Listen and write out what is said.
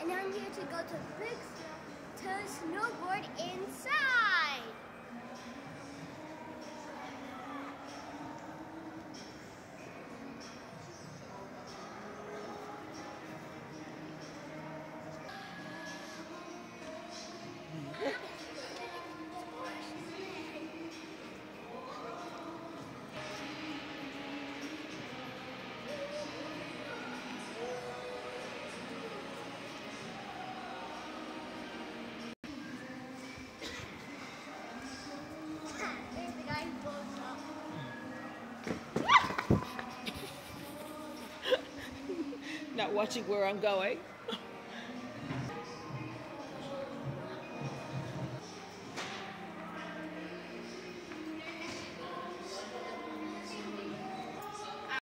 and I'm here to go to Big to snowboard inside. Not watching where I'm going.